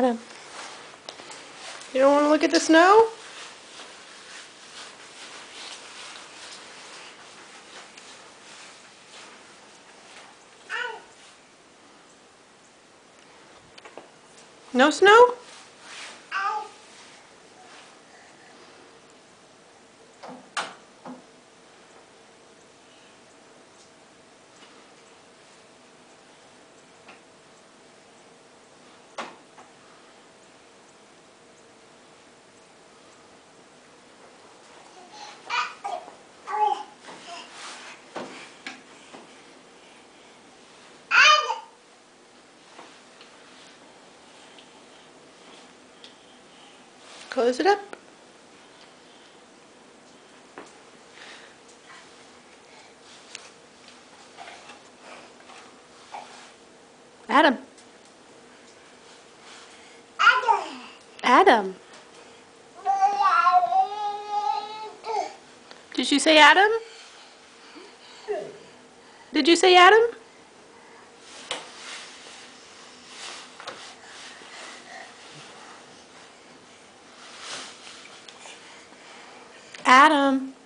Adam, you don't want to look at the snow? No snow? Close it up. Adam. Adam. Did you say Adam? Did you say Adam? Adam.